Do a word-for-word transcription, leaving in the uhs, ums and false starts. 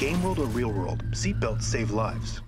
Game world or real world, seatbelts save lives.